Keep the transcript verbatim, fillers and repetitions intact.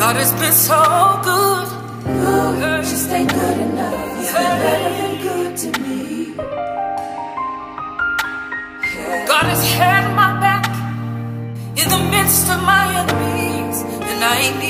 God has been so good. Good, just ain't good enough. He's been better than good to me. God has had my back in the midst of my enemies, and I ain't